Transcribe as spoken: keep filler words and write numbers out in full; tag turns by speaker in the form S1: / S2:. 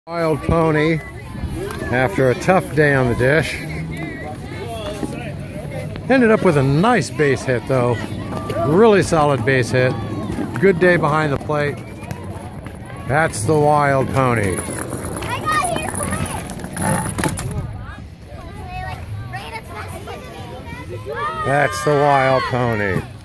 S1: Wild pony after a tough day on the dish. Ended up with a nice base hit though. Really solid base hit. Good day behind the plate. That's the wild pony. That's the wild pony.